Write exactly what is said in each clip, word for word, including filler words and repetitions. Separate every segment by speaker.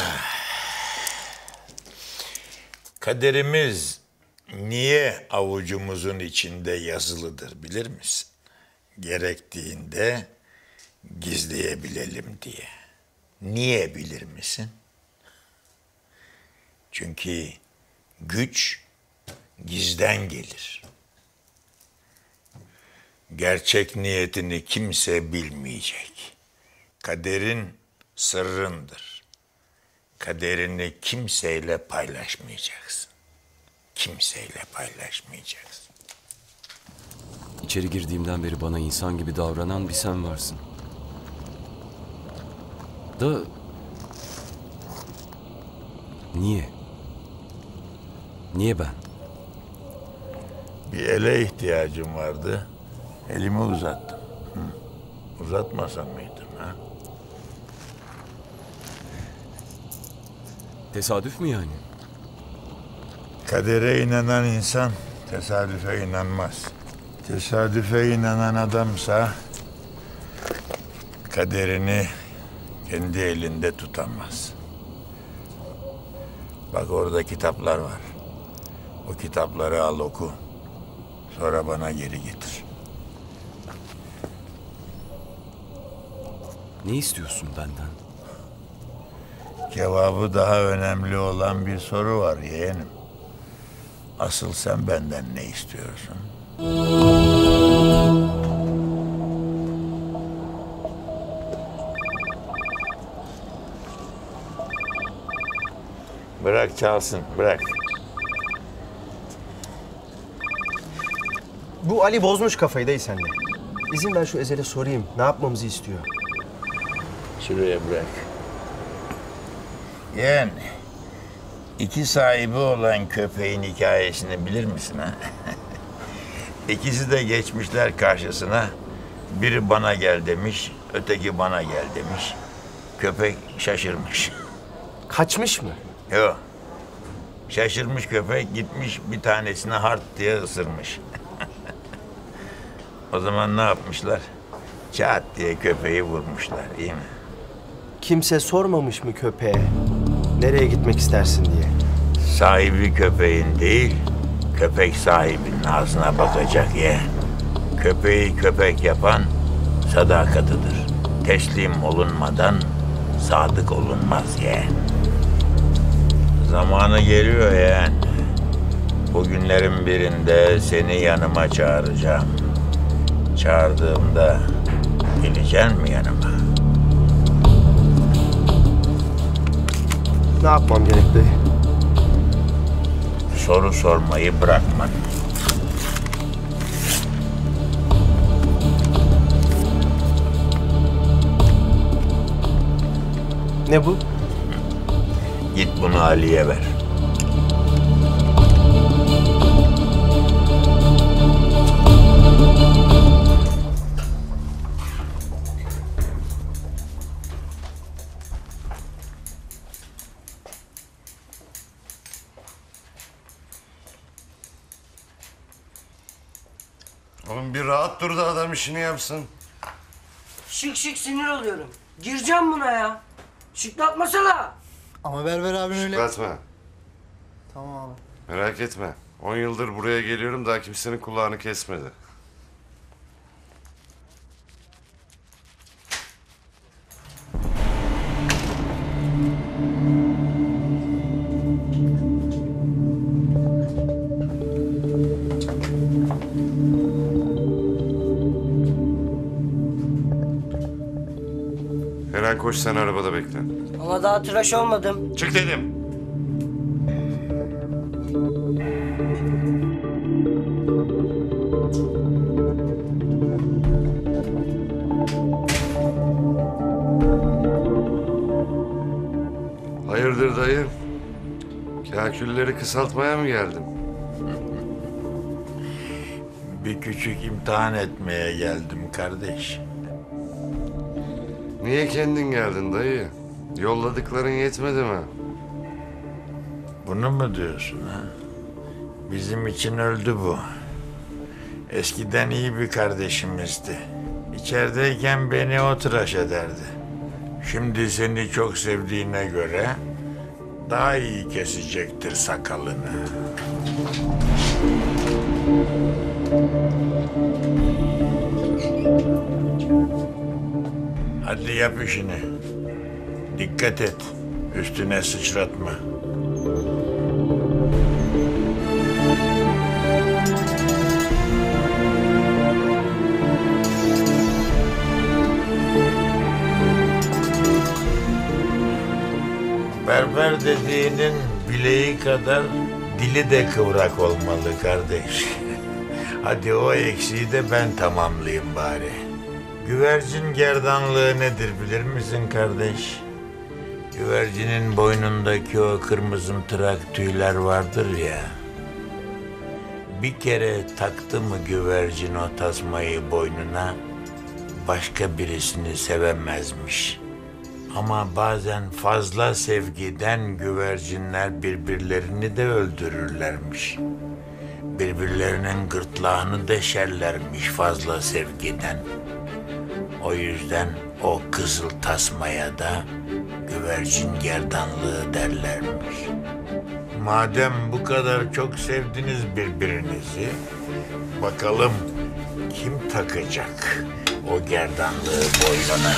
Speaker 1: Kaderimiz niye avucumuzun içinde yazılıdır bilir misin? Gerektiğinde gizleyebilelim diye. Niye bilir misin? Çünkü güç gizden gelir. Gerçek niyetini kimse bilmeyecek. Kaderin sırrındır. Kaderini kimseyle paylaşmayacaksın. Kimseyle paylaşmayacaksın.
Speaker 2: İçeri girdiğimden beri bana insan gibi davranan bir sen varsın. Da... Niye? Niye ben?
Speaker 1: Bir ele ihtiyacım vardı. Elimi uzattım. Hı. Uzatmasam mıydım ha?
Speaker 2: Tesadüf mü yani?
Speaker 1: Kadere inanan insan tesadüfe inanmaz. Tesadüfe inanan adamsa kaderini kendi elinde tutamaz. Bak orada kitaplar var. O kitapları al oku. Sonra bana geri getir.
Speaker 2: Ne istiyorsun benden?
Speaker 1: Cevabı daha önemli olan bir soru var yeğenim. Asıl sen benden ne istiyorsun? Bırak çalsın, bırak.
Speaker 3: Bu Ali bozmuş kafayı dayı sende. İzin ver şu Ezel'e sorayım. Ne yapmamızı istiyor?
Speaker 1: Şuraya bırak. Yeğen, iki sahibi olan köpeğin hikayesini bilir misin ha? İkisi de geçmişler karşısına. Biri bana gel demiş, öteki bana gel demiş. Köpek şaşırmış.
Speaker 3: Kaçmış mı?
Speaker 1: Yok. Şaşırmış köpek gitmiş bir tanesine hart diye ısırmış. O zaman ne yapmışlar? Çat diye köpeği vurmuşlar, iyi mi?
Speaker 3: Kimse sormamış mı köpeğe? Nereye gitmek istersin diye.
Speaker 1: Sahibi köpeğin değil, köpek sahibinin ağzına bakacak ye. Köpeği köpek yapan sadakatıdır. Teslim olunmadan sadık olunmaz ye. Zamanı geliyor yeğen. Bugünlerin birinde seni yanıma çağıracağım. Çağırdığımda geleceksin mi yanıma?
Speaker 3: Ne yapmam gerek dayı?
Speaker 1: Soru sormayı bırakma.
Speaker 3: Ne bu?
Speaker 1: Git bunu Ali'ye ver.
Speaker 4: Oğlum bir rahat dur da adam işini yapsın.
Speaker 5: Şık şık sinir oluyorum. Gireceğim buna ya. Şıklatmasana.
Speaker 6: Ama Berber abin öyle...
Speaker 4: Şıklatma.
Speaker 6: Tamam abi.
Speaker 4: Merak etme. On yıldır buraya geliyorum, daha kimsenin kulağını kesmedi. Eren koş, sen arabada bekle.
Speaker 5: Ama daha tıraş olmadım.
Speaker 4: Çık dedim. Hayırdır dayı? Kakülleri kısaltmaya mı geldin?
Speaker 1: Bir küçük imtihan etmeye geldim kardeş.
Speaker 4: Niye kendin geldin dayı? Yolladıkların yetmedi mi?
Speaker 1: Bunu mu diyorsun ha? Bizim için öldü bu. Eskiden iyi bir kardeşimizdi. İçerideyken beni o tıraş ederdi. Şimdi seni çok sevdiğine göre daha iyi kesecektir sakalını. Hadi yap işini. Dikkat et. Üstüne sıçratma. Berber dediğinin bileği kadar dili de kıvrak olmalı kardeş. Hadi o eksiği de ben tamamlayayım bari. Güvercin gerdanlığı nedir bilir misin kardeş? Güvercinin boynundaki o kırmızımtırak tüyler vardır ya. Bir kere taktı mı güvercin o tasmayı boynuna, başka birisini sevemezmiş. Ama bazen fazla sevgiden güvercinler birbirlerini de öldürürlermiş. Birbirlerinin gırtlağını deşerlermiş fazla sevgiden. O yüzden o kızıl tasmaya da güvercin gerdanlığı derlermiş. Madem bu kadar çok sevdiniz birbirinizi, bakalım kim takacak o gerdanlığı boynuna?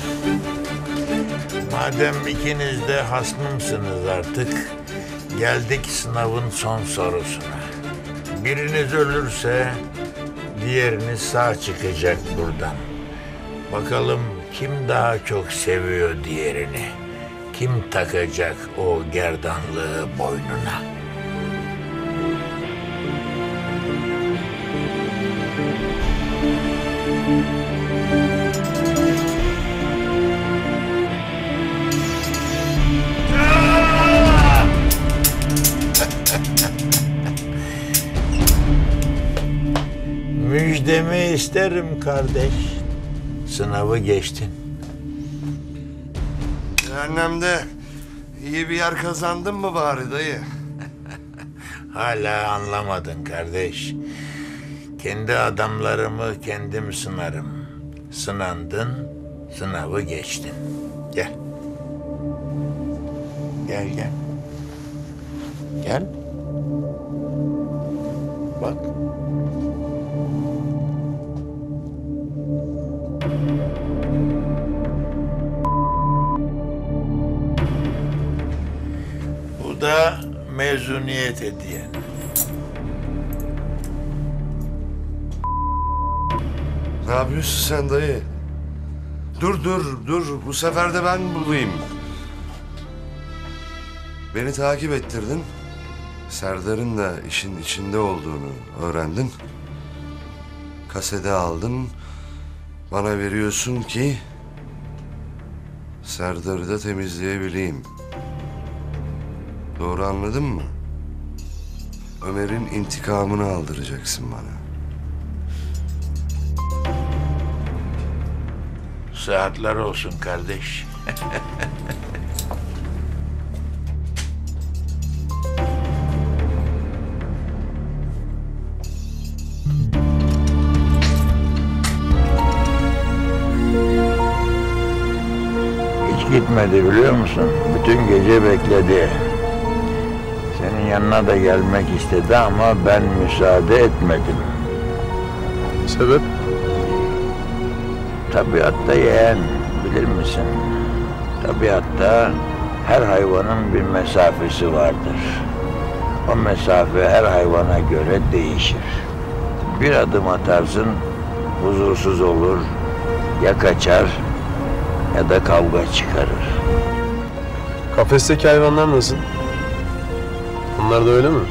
Speaker 1: Madem ikiniz de hasmımsınız artık, geldik sınavın son sorusuna. Biriniz ölürse diğeriniz sağ çıkacak buradan. Bakalım kim daha çok seviyor diğerini? Kim takacak o gerdanlığı boynuna? Müjdemi isterim kardeş. Sınavı geçtin.
Speaker 4: Cehennemde iyi bir yer kazandın mı bari dayı?
Speaker 1: Hala anlamadın kardeş. Kendi adamlarımı kendim sınarım. Sınandın, sınavı geçtin. Gel. Gel gel. Gel. Bak. Bu da mezuniyet hediyen.
Speaker 4: Ne yapıyorsun sen dayı? Dur dur dur, bu sefer de ben bulayım. Beni takip ettirdin. Serdar'ın da işin içinde olduğunu öğrendin. Kasede aldın. Bana veriyorsun ki Serdar'ı da temizleyebileyim. Doğru anladın mı? Ömer'in intikamını aldıracaksın bana.
Speaker 1: Saatler olsun kardeş. Hiç gitmedi biliyor musun? Bütün gece bekledi. Senin yanına da gelmek istedi ama ben müsaade etmedim.
Speaker 2: Sebep?
Speaker 1: Tabiatta yeğen, bilir misin? Tabiatta her hayvanın bir mesafesi vardır. O mesafe her hayvana göre değişir. Bir adım atarsın, huzursuz olur, ya kaçar ya da kavga çıkarır.
Speaker 7: Kafesteki hayvanlar nasıl? Onlar da öyle mi?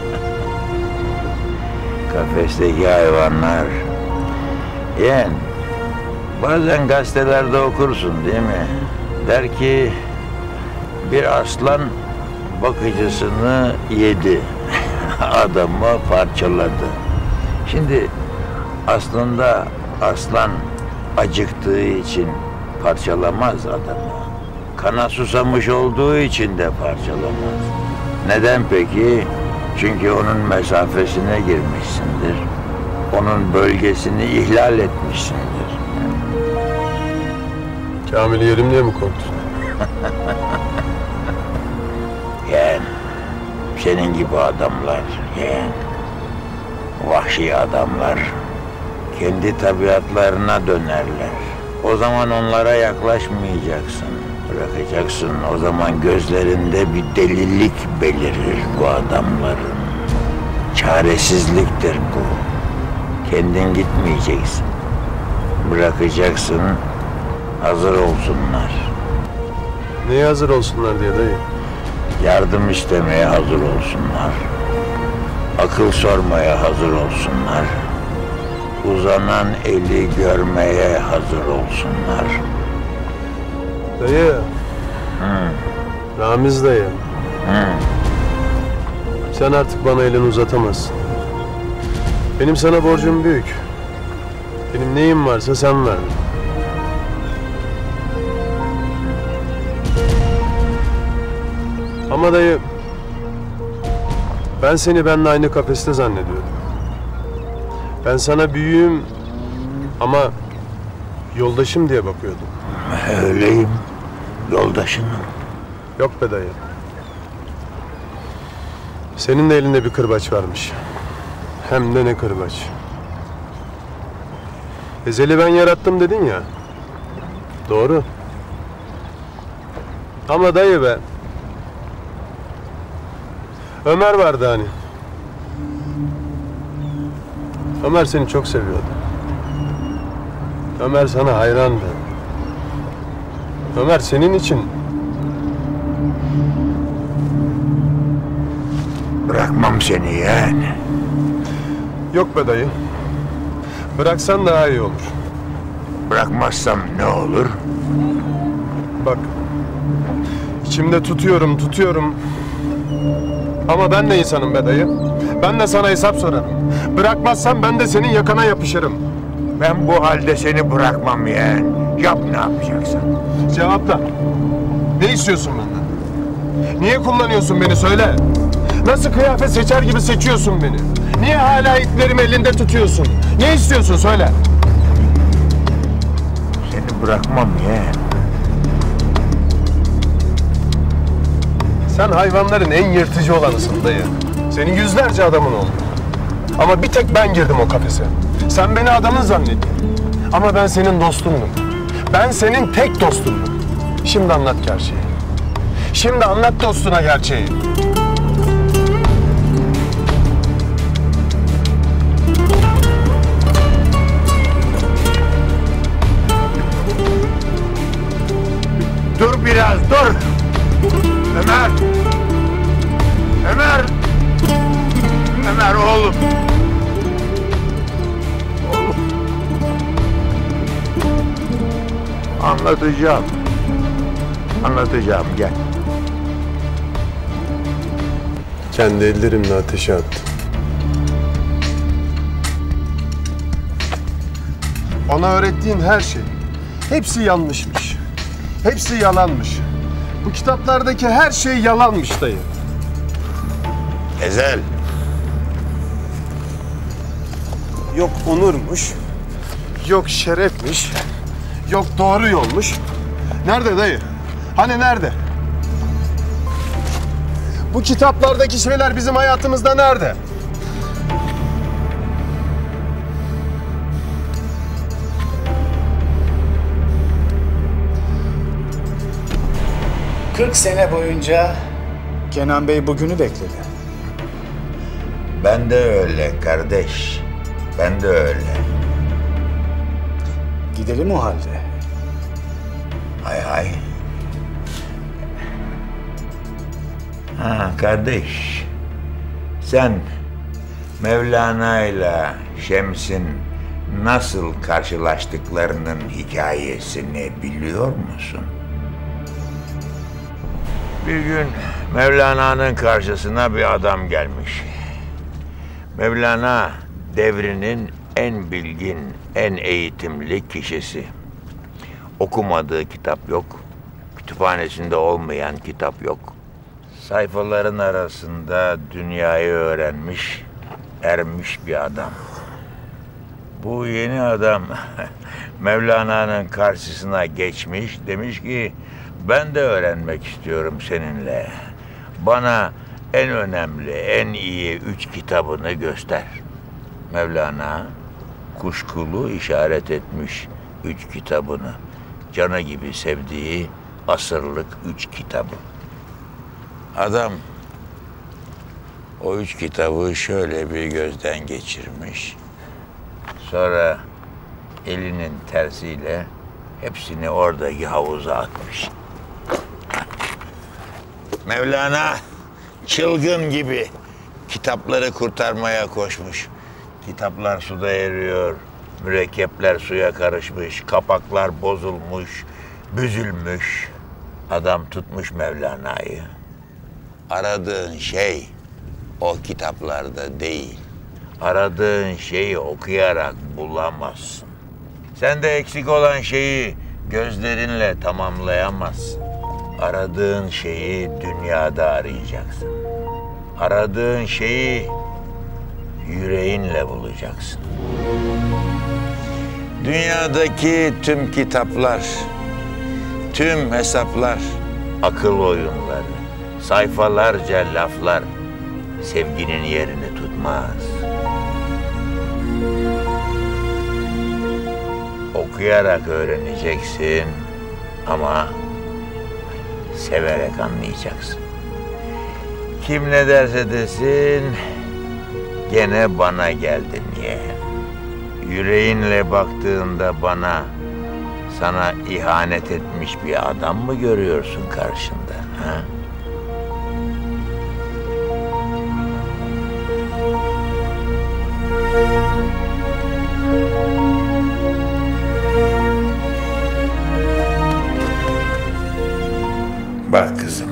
Speaker 1: Kafesteki hayvanlar. Yeğen, bazen gazetelerde okursun değil mi? Der ki bir aslan bakıcısını yedi. Adamı parçaladı. Şimdi aslında aslan acıktığı için parçalamaz adamı. Kana susamış olduğu için de parçalamaz. Neden peki? Çünkü onun mesafesine girmişsindir. Onun bölgesini ihlal etmişsindir.
Speaker 7: Kamil'i yerim diye mi korktun?
Speaker 1: Yeğen, senin gibi adamlar, yeğen, vahşi adamlar kendi tabiatlarına dönerler. O zaman onlara yaklaşmayacaksın, bırakacaksın. O zaman gözlerinde bir delilik belirir bu adamların. Çaresizliktir bu. Kendin gitmeyeceksin. Bırakacaksın, hazır olsunlar.
Speaker 7: Neye hazır olsunlar diye dayı?
Speaker 1: Yardım istemeye hazır olsunlar. Akıl sormaya hazır olsunlar. Uzanan eli görmeye hazır olsunlar.
Speaker 7: Dayı.
Speaker 1: Hı.
Speaker 7: Ramiz dayı.
Speaker 1: Hı.
Speaker 7: Sen artık bana elini uzatamazsın. Benim sana borcum büyük. Benim neyim varsa sen verdin. Ama dayı, ben seni benimle aynı kafeste zannediyordum. Ben sana büyüğüm ama yoldaşım diye bakıyordum.
Speaker 1: Öyleyim, yoldaşınım.
Speaker 7: Yok be dayı. Senin de elinde bir kırbaç varmış. Hem de ne kırbaç. Ezel'i ben yarattım dedin ya. Doğru. Ama dayı be. Ömer vardı hani. Ömer seni çok seviyordu. Ömer sana hayrandı. Ömer senin için
Speaker 1: Bırakmam seni yeğen.
Speaker 7: yok be dayı. Bıraksan daha iyi olur.
Speaker 1: Bırakmazsam ne olur?
Speaker 7: Bak. İçimde tutuyorum, tutuyorum. Ama ben de insanım be dayı. Ben de sana hesap sorarım. Bırakmazsan ben de senin yakana yapışırım.
Speaker 1: Ben bu halde seni bırakmam yeğen. Yap ne yapacaksan.
Speaker 7: Cevapla. Ne istiyorsun benden? Niye kullanıyorsun beni söyle. Nasıl kıyafet seçer gibi seçiyorsun beni? Niye hala iplerimi elinde tutuyorsun? Ne istiyorsun söyle.
Speaker 1: Seni bırakmam yeğen.
Speaker 7: Sen hayvanların en yırtıcı olanısın dayı. Senin yüzlerce adamın oldu. Ama bir tek ben girdim o kafese. Sen beni adamın zannettin. Ama ben senin dostumdum. Ben senin tek dostumdum. Şimdi anlat gerçeği. Şimdi anlat dostuna gerçeği.
Speaker 1: Dur biraz, dur! Ömer! Ömer! Ömer oğlum! Oğlum! Anlatacağım. Anlatacağım, gel.
Speaker 7: Kendi ellerimle ateşe attım. Ona öğrettiğin her şey, hepsi yanlışmış. Hepsi yalanmış. Bu kitaplardaki her şey yalanmış dayı.
Speaker 1: Ezel!
Speaker 7: Yok onurmuş, yok şerefmiş, yok doğru yolmuş. Nerede dayı? Hani nerede? Bu kitaplardaki şeyler bizim hayatımızda nerede?
Speaker 8: kırk sene boyunca Kenan Bey bugünü bekledi.
Speaker 1: Ben de öyle kardeş. Ben de öyle.
Speaker 8: Gidelim o halde.
Speaker 1: Hay hay. Ha kardeş. Sen Mevlana ile Şems'in nasıl karşılaştıklarının hikayesini biliyor musun? Bir gün Mevlana'nın karşısına bir adam gelmiş. Mevlana devrinin en bilgin, en eğitimli kişisi. Okumadığı kitap yok, kütüphanesinde olmayan kitap yok. Sayfaların arasında dünyayı öğrenmiş, ermiş bir adam. Bu yeni adam Mevlana'nın karşısına geçmiş. Demiş ki ben de öğrenmek istiyorum seninle. Bana en önemli, en iyi üç kitabını göster. Mevlana kuşkulu işaret etmiş üç kitabını. Canı gibi sevdiği asırlık üç kitabı. Adam o üç kitabı şöyle bir gözden geçirmiş. Sonra elinin tersiyle hepsini oradaki havuza atmış. Mevlana çılgın gibi kitapları kurtarmaya koşmuş. Kitaplar suda eriyor, mürekkepler suya karışmış, kapaklar bozulmuş, büzülmüş. Adam tutmuş Mevlana'yı. Aradığın şey o kitaplarda değil. Aradığın şeyi okuyarak bulamazsın. Sende eksik olan şeyi gözlerinle tamamlayamazsın. Aradığın şeyi dünyada arayacaksın. Aradığın şeyi yüreğinle bulacaksın. Dünyadaki tüm kitaplar, tüm hesaplar, akıl oyunları, sayfalarca laflar sevginin yerini tutmaz. Okuyarak öğreneceksin ama severek anlayacaksın. Kim ne derse desin gene bana geldin yeğen. Yüreğinle baktığında bana, sana ihanet etmiş bir adam mı görüyorsun karşında? Ha? Bak kızım.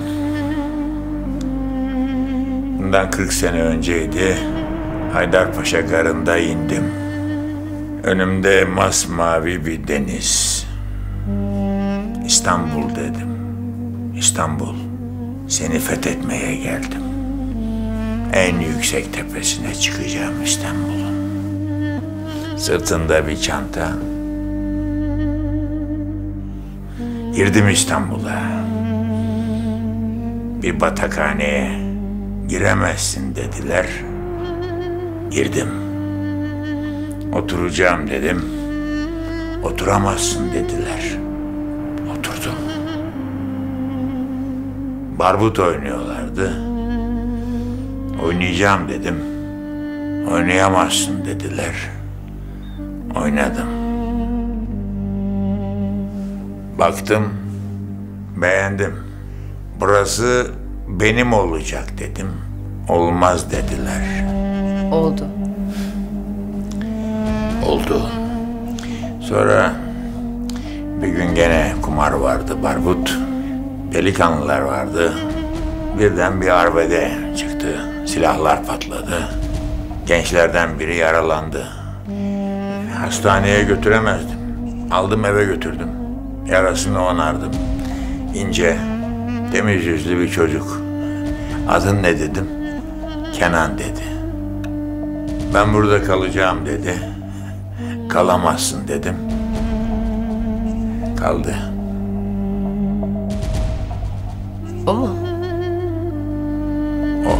Speaker 1: Bundan kırk sene önceydi. Haydarpaşa Garı'nda indim. Önümde masmavi bir deniz. İstanbul dedim. İstanbul. Seni fethetmeye geldim. En yüksek tepesine çıkacağım İstanbul'un. Sırtında bir çanta. Girdim İstanbul'a. Bir batakhaneye giremezsin dediler. Girdim. Oturacağım dedim. Oturamazsın dediler. Oturdum. Barbut oynuyorlardı. Oynayacağım dedim. Oynayamazsın dediler. Oynadım. Baktım, beğendim. Burası benim olacak dedim. Olmaz dediler.
Speaker 9: Oldu.
Speaker 1: Oldu. Sonra bir gün gene kumar vardı, barbut. Delikanlılar vardı. Birden bir arbede çıktı. Silahlar patladı. Gençlerden biri yaralandı. Hastaneye götüremezdim. Aldım eve götürdüm. Yarasını onardım. İnce, temiz yüzlü bir çocuk. Adın ne dedim? Kenan dedi. Ben burada kalacağım dedi. Kalamazsın dedim. Kaldı.
Speaker 9: O mu?
Speaker 1: O.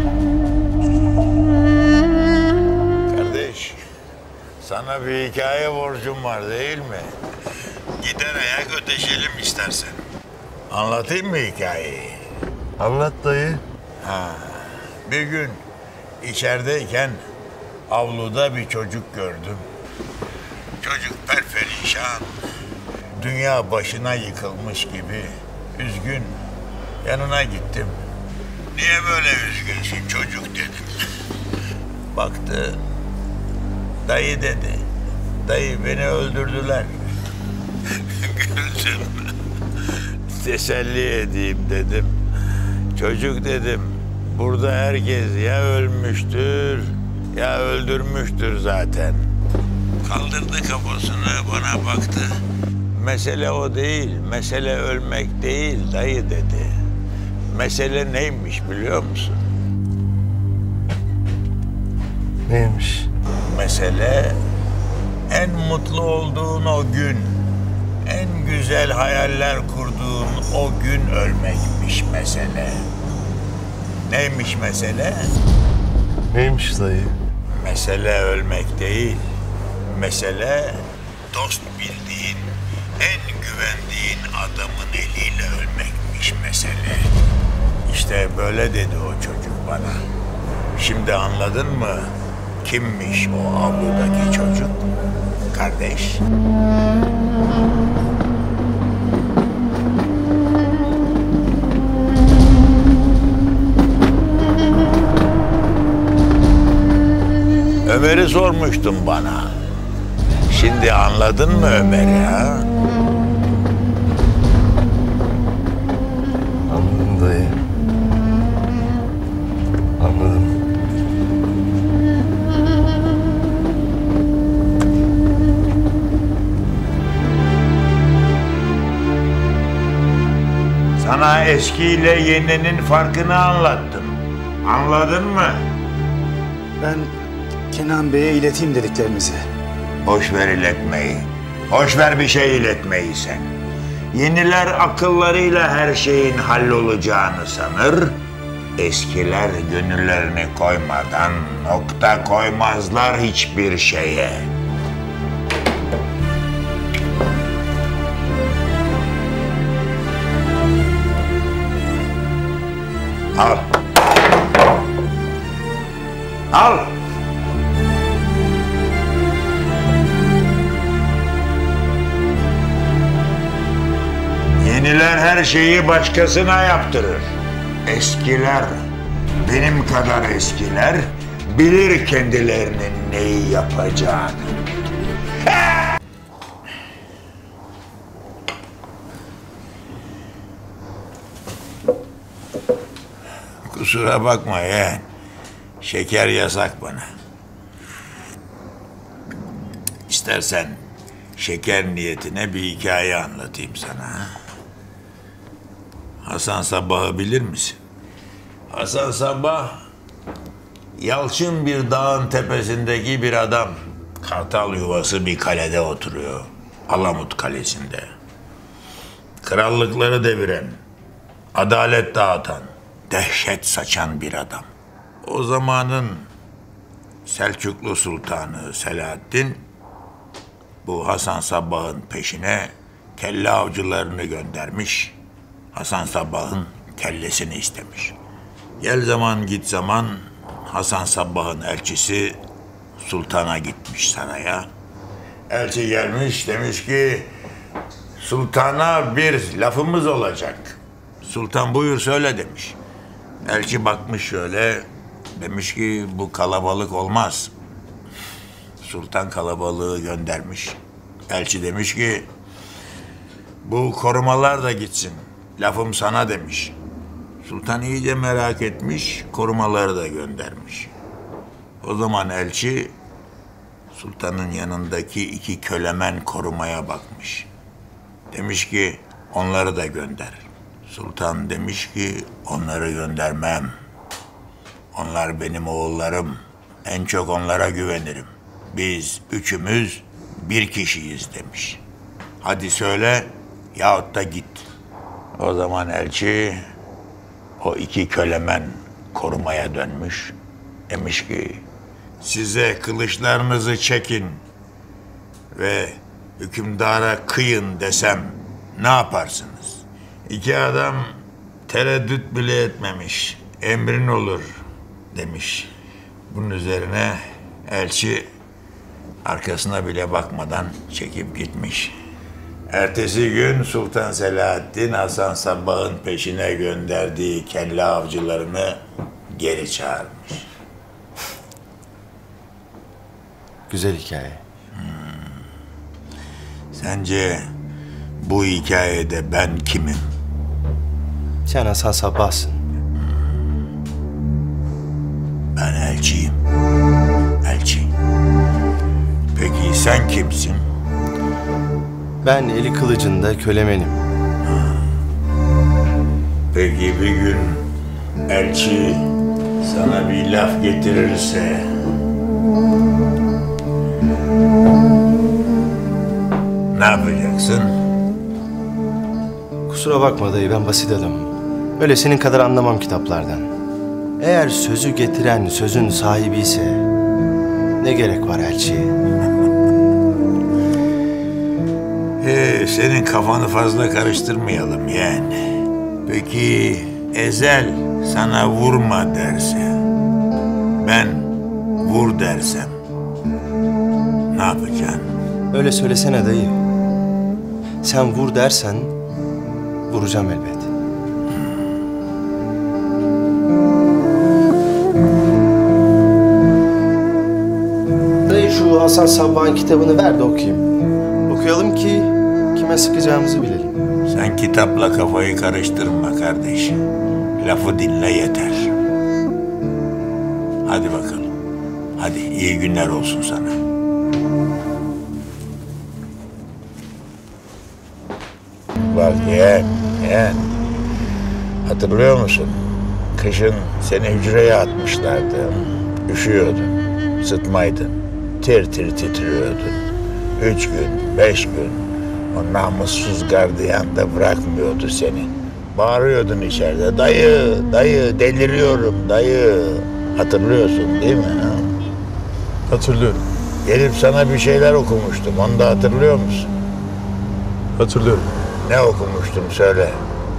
Speaker 1: Kardeş, sana bir hikaye borcum var değil mi? Gider ayak ödeşelim istersen. Anlatayım mı hikayeyi?
Speaker 4: Anlat dayı.
Speaker 1: Ha, bir gün içerideyken avluda bir çocuk gördüm. Çocuk perperişan, dünya başına yıkılmış gibi üzgün. Yanına gittim. Niye böyle üzgünsün çocuk dedim. Baktı, dayı dedi. Dayı beni öldürdüler. Güldüm. Teselli edeyim dedim. Çocuk dedim, burada herkes ya ölmüştür ya öldürmüştür zaten. Kaldırdı kafasını, bana baktı. Mesele o değil, mesele ölmek değil dayı dedi. Mesele neymiş biliyor musun?
Speaker 4: Neymiş?
Speaker 1: Mesele En mutlu olduğun o gün, en güzel hayaller kurduğun o gün ölmekmiş mesele. Neymiş mesele?
Speaker 4: Neymiş dayı?
Speaker 1: Mesele ölmek değil. Mesele dost bildiğin, en güvendiğin adamın eliyle ölmekmiş mesele. İşte böyle dedi o çocuk bana. Şimdi anladın mı? Kimmiş o avludaki çocuk? Kardeş. Ömer'i sormuştun bana. Şimdi anladın mı Ömer'i ha?
Speaker 4: Anladım dayı. Anladım.
Speaker 1: Sana eskiyle yeninin farkını anlattım. Anladın mı?
Speaker 8: Ben Kenan Bey'e ileteyim dediklerinizi.
Speaker 1: Boş ver iletmeyi. Boş ver bir şey iletmeyi sen. Yeniler akıllarıyla her şeyin hallolacağını sanır. Eskiler gönüllerini koymadan nokta koymazlar hiçbir şeye. Al. Al. Yeniler her şeyi başkasına yaptırır. Eskiler, benim kadar eskiler, bilir kendilerinin neyi yapacağını. Kusura bakma yeğen. Şeker yasak bana. İstersen şeker niyetine bir hikaye anlatayım sana. Hasan Sabbah'ı bilir misin? Hasan Sabbah, yalçın bir dağın tepesindeki bir adam. Kartal yuvası bir kalede oturuyor. Alamut Kalesi'nde. Krallıkları deviren, adalet dağıtan, dehşet saçan bir adam. O zamanın Selçuklu Sultanı Selahaddin, bu Hasan Sabbah'ın peşine kelle avcılarını göndermiş. Hasan Sabbah'ın kellesini istemiş. Gel zaman git zaman Hasan Sabbah'ın elçisi sultana gitmiş saraya. Elçi gelmiş demiş ki sultana bir lafımız olacak. Sultan buyur söyle demiş. Elçi bakmış şöyle demiş ki bu kalabalık olmaz. Sultan kalabalığı göndermiş. Elçi demiş ki bu korumalar da gitsin. Lafım sana demiş. Sultan iyice merak etmiş, korumaları da göndermiş. O zaman elçi sultanın yanındaki iki kölemen korumaya bakmış. Demiş ki onları da gönder. Sultan demiş ki onları göndermem. Onlar benim oğullarım. En çok onlara güvenirim. Biz üçümüz bir kişiyiz demiş. Hadi söyle yahut da git. O zaman elçi o iki kölemen korumaya dönmüş. Demiş ki size kılıçlarınızı çekin ve hükümdara kıyın desem ne yaparsınız? İki adam tereddüt bile etmemiş. Emrin olur demiş. Bunun üzerine elçi arkasına bile bakmadan çekip gitmiş. Ertesi gün Sultan Selahaddin Hasan Sabbah'ın peşine gönderdiği kelle avcılarını geri çağırmış.
Speaker 3: Güzel hikaye.
Speaker 1: Hmm. Sence bu hikayede ben kimim?
Speaker 3: Sen Hasan Sabbah'sın.
Speaker 1: Ben elçiyim. Elçi. Peki sen kimsin?
Speaker 3: Ben eli kılıcında kölemenim.
Speaker 1: Peki bir gün elçi sana bir laf getirirse Ne yapacaksın?
Speaker 3: Kusura bakma dayı, ben basit adamım. Öyle senin kadar anlamam kitaplardan. Eğer sözü getiren sözün sahibi ise ne gerek var elçiye?
Speaker 1: Ee, senin kafanı fazla karıştırmayalım yani. Peki Ezel sana vurma derse, ben vur dersem ne yapacaksın?
Speaker 3: Öyle söylesene dayı. Sen vur dersen vuracağım elbet. Dayı şu Hasan Sabbah'ın kitabını ver de okuyayım. Okuyalım ki kime sıkacağımızı bilelim.
Speaker 1: Sen kitapla kafayı karıştırma kardeş. Lafı dinle yeter. Hadi bakalım. Hadi iyi günler olsun sana. Bak yeğen, yeğen. Hatırlıyor musun? Kışın seni hücreye atmışlardı. Üşüyordun, sıtmaydın. Tir tir titriyordun. Üç gün, beş gün. O namussuz gardiyan da bırakmıyordu seni. Bağırıyordun içeride. Dayı, dayı, deliriyorum dayı. Hatırlıyorsun değil mi? Ha?
Speaker 7: Hatırlıyorum.
Speaker 1: Gelip sana bir şeyler okumuştum. Onu da hatırlıyor musun?
Speaker 7: Hatırlıyorum.
Speaker 1: Ne okumuştum söyle.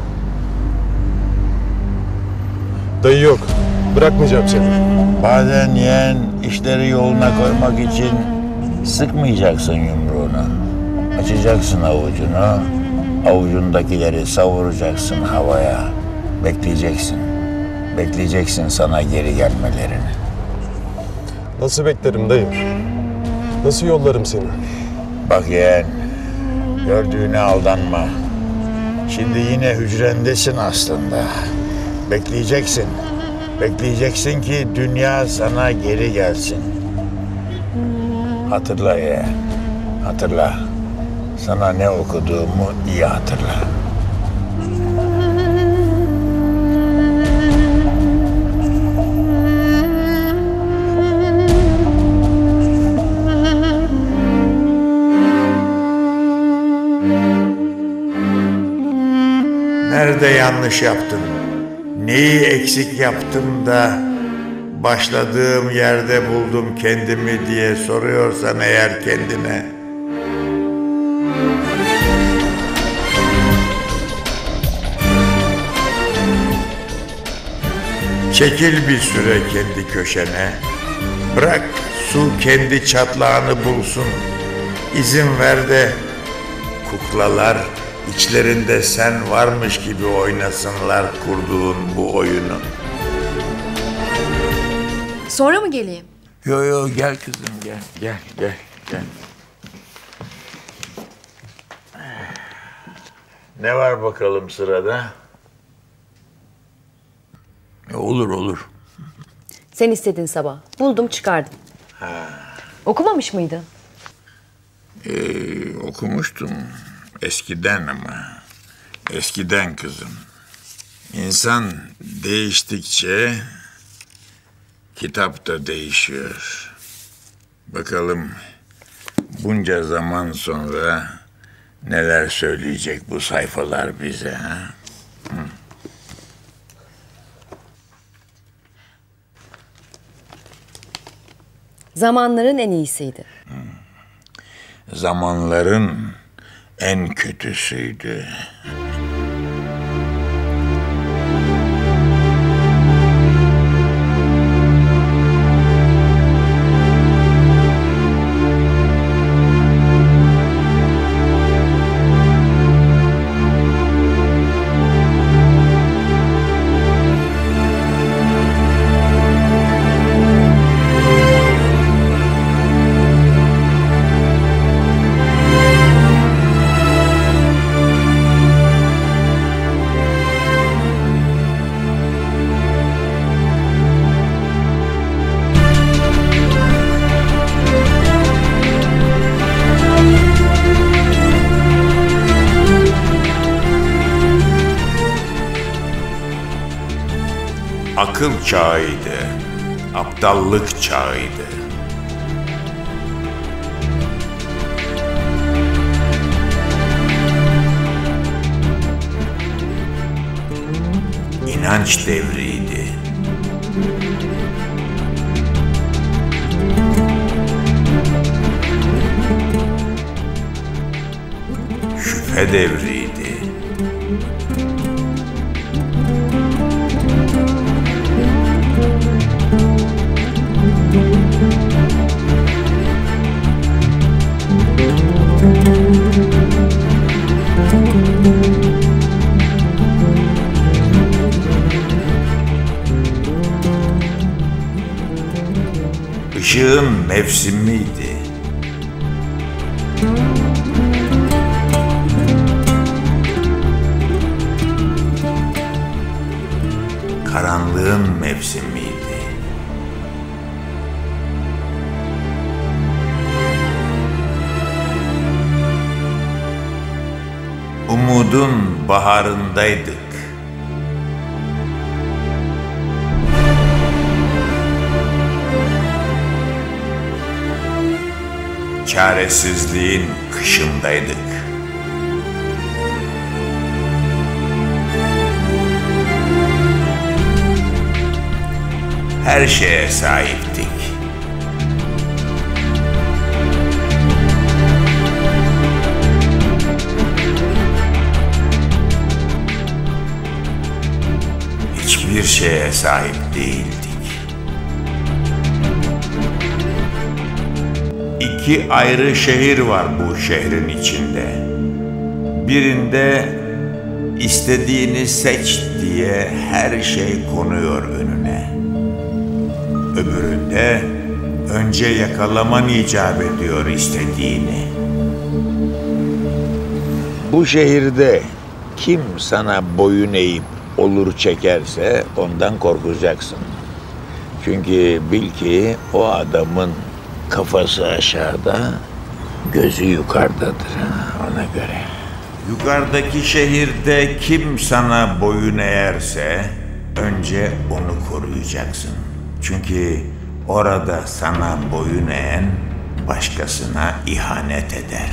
Speaker 7: Dayı yok. Bırakmayacağım seni.
Speaker 1: Bazen yeğen işleri yoluna koymak için sıkmayacaksın yumruğunu. Açacaksın avucunu. Avucundakileri savuracaksın havaya. Bekleyeceksin. Bekleyeceksin sana geri gelmelerini.
Speaker 7: Nasıl beklerim dayı? Nasıl yollarım seni?
Speaker 1: Bak yeğen, gördüğüne aldanma. Şimdi yine hücrendesin aslında. Bekleyeceksin. Bekleyeceksin ki dünya sana geri gelsin. Hatırla yeğen, hatırla. Sana ne okuduğumu iyi hatırla. Nerede yanlış yaptım? Neyi eksik yaptım da başladığım yerde buldum kendimi diye soruyorsan eğer kendine. Çekil bir süre kendi köşene. Bırak su kendi çatlağını bulsun. İzin ver de kuklalar İçlerinde sen varmış gibi oynasınlar kurduğun bu oyunu.
Speaker 9: Sonra mı geleyim?
Speaker 1: Yo yo gel kızım gel gel gel gel. Ne var bakalım sırada? E, olur olur.
Speaker 9: Sen istedin sabah. Buldum çıkardım. Ha. Okumamış mıydın?
Speaker 1: Ee, okumuştum. Eskiden ama. Eskiden kızım. İnsan değiştikçe kitap da değişiyor. Bakalım bunca zaman sonra neler söyleyecek bu sayfalar bize ha? Hı.
Speaker 9: Zamanların en iyisiydi.
Speaker 1: Zamanların en kötüsüydü. Akıl çağıydı, aptallık çağıydı. inanç devriydi. Şüphe devriydi. Işığın mevsimiydi. Karanlığın mevsimiydi. Umudun baharındaydık. Çaresizliğin kışındaydık. Her şeye sahiptik. Hiçbir şeye sahip değildik. İki ayrı şehir var bu şehrin içinde. Birinde istediğini seç diye her şey konuyor önüne. Öbüründe önce yakalaman icap ediyor istediğini. Bu şehirde kim sana boyun eğip olur çekerse ondan korkacaksın. Çünkü bil ki o adamın kafası aşağıda, gözü yukarıdadır ona göre. Yukarıdaki şehirde kim sana boyun eğerse önce onu koruyacaksın. Çünkü orada sana boyun eğen başkasına ihanet eder.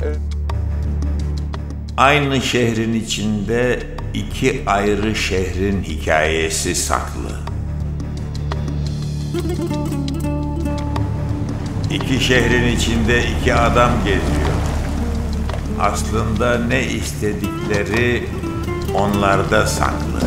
Speaker 1: Aynı şehrin içinde iki ayrı şehrin hikayesi saklı. İki şehrin içinde iki adam geziyor. Aslında ne istedikleri onlarda saklı.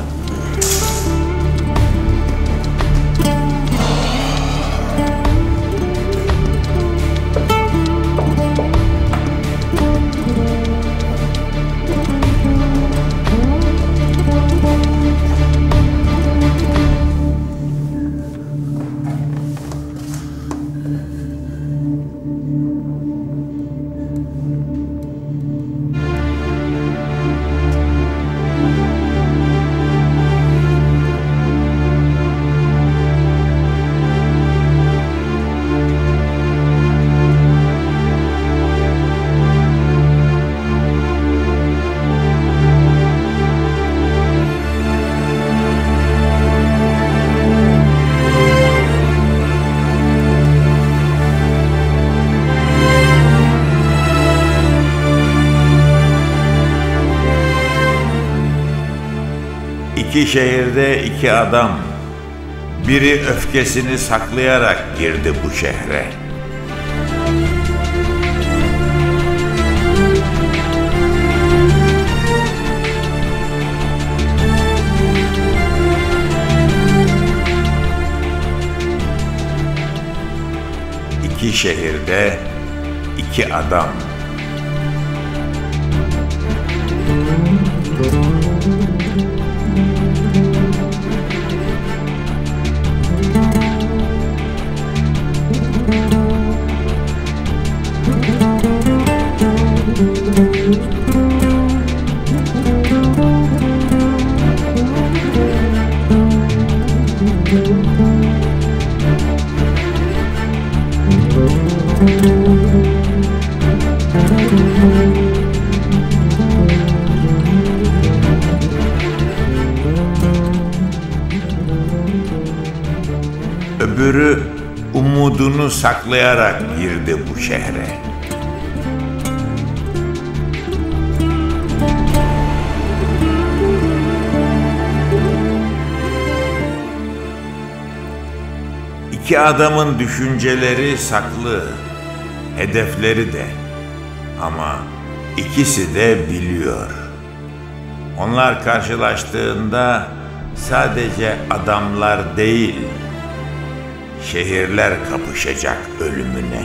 Speaker 1: İki şehirde iki adam, biri öfkesini saklayarak girdi bu şehre. İki şehirde iki adam. Öbürü umudunu saklayarak girdi bu şehre. İki adamın düşünceleri saklı, hedefleri de. Ama ikisi de biliyor. Onlar karşılaştığında sadece adamlar değil, şehirler kapışacak ölümüne.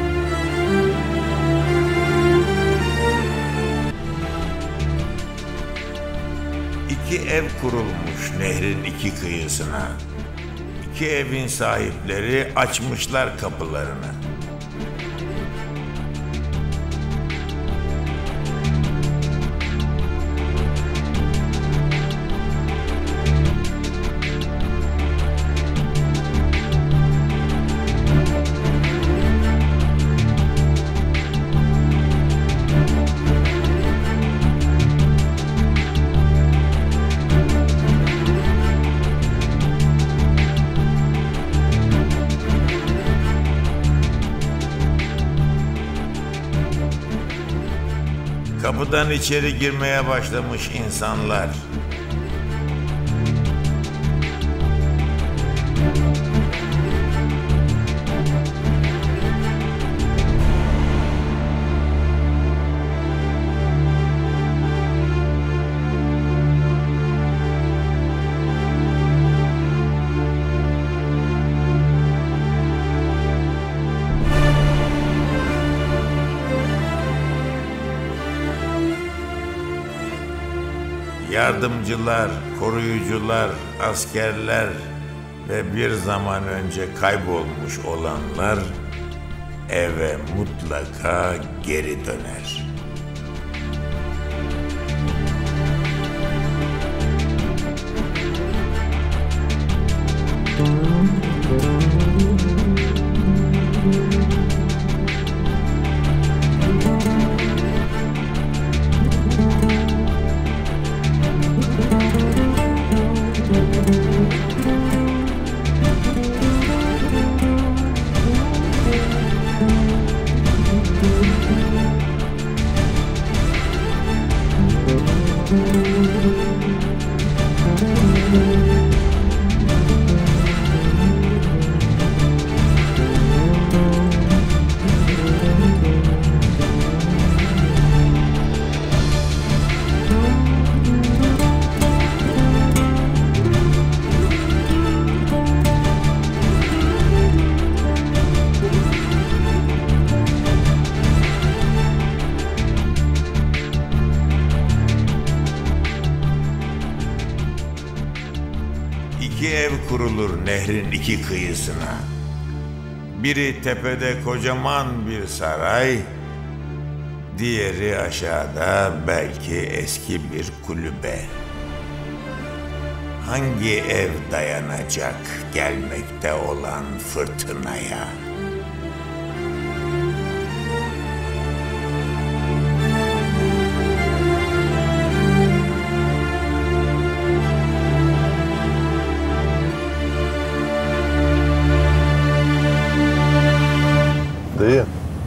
Speaker 1: İki ev kurulmuş nehrin iki kıyısına. İki evin sahipleri açmışlar kapılarını. Kapıdan içeri girmeye başlamış insanlar. Yardımcılar, koruyucular, askerler ve bir zaman önce kaybolmuş olanlar eve mutlaka geri döner. İki ev kurulur nehrin iki kıyısına. Biri tepede kocaman bir saray, diğeri aşağıda belki eski bir kulübe. Hangi ev dayanacak gelmekte olan fırtınaya?
Speaker 7: Dayı.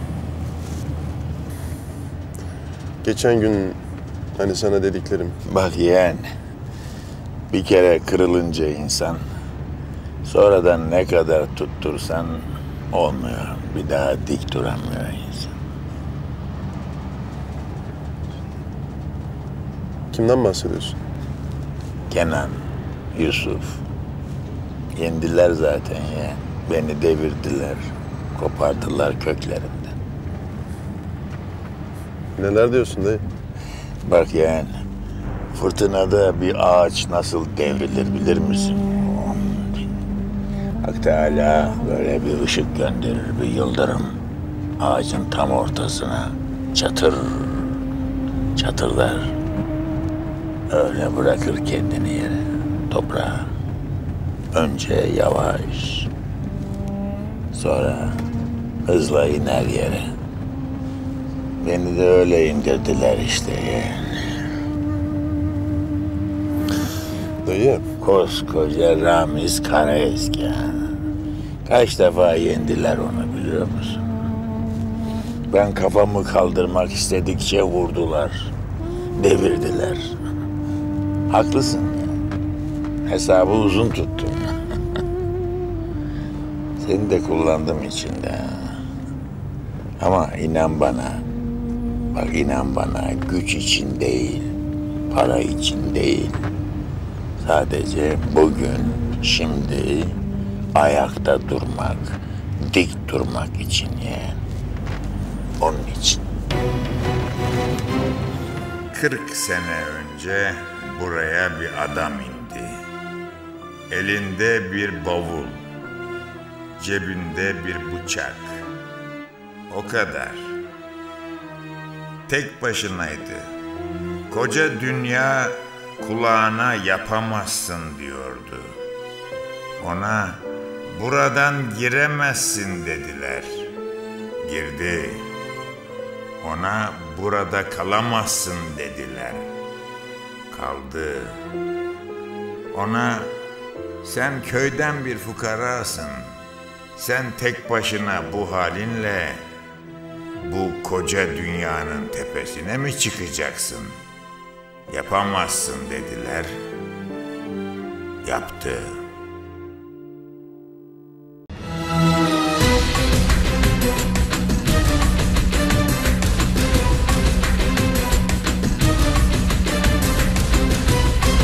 Speaker 7: Geçen gün hani sana dediklerim.
Speaker 1: Bak yeğen, bir kere kırılınca insan, sonradan ne kadar tuttursan olmuyor. Bir daha dik duramıyor insan.
Speaker 7: Kimden bahsediyorsun?
Speaker 1: Kenan, Yusuf. Yendiler zaten yeğen. Beni devirdiler. Kopardılar köklerinden.
Speaker 7: Neler diyorsun dayı?
Speaker 1: Bak yeğen, fırtınada bir ağaç nasıl devrilir bilir misin? Hak Teala böyle bir ışık gönderir, bir yıldırım. Ağacın tam ortasına çatır, çatırlar. Öyle bırakır kendini yere, toprağa. Önce yavaş, sonra hızla iner yere. Beni de öyle indirdiler işte yeğen.
Speaker 7: Dayı.
Speaker 1: Koskoca Ramiz Karaeski ya. Kaç defa yendiler onu biliyor musun? Ben kafamı kaldırmak istedikçe vurdular. Devirdiler. Haklısın ya. Hesabı uzun tuttu. Seni de kullandım içinde. Ama inan bana, bak inan bana, güç için değil, para için değil. Sadece bugün, şimdi ayakta durmak, dik durmak için yani. Onun için. Kırk sene önce buraya bir adam indi. Elinde bir bavul, cebinde bir bıçak. O kadar. Tek başınaydı. Koca dünya kulağına yapamazsın diyordu. Ona buradan giremezsin dediler. Girdi. Ona burada kalamazsın dediler. Kaldı. Ona sen köyden bir fukarasın. Sen tek başına bu halinle bu koca dünyanın tepesine mi çıkacaksın? Yapamazsın dediler. Yaptı.